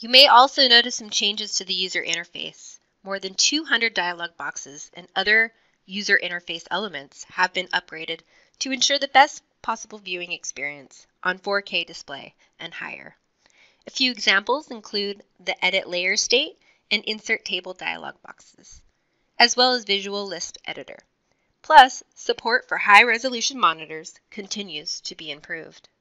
You may also notice some changes to the user interface. More than 200 dialog boxes and other user interface elements have been upgraded to ensure the best possible viewing experience on 4K display and higher. A few examples include the Edit Layer State and Insert Table dialog boxes, as well as Visual Lisp Editor. Plus, support for high-resolution monitors continues to be improved.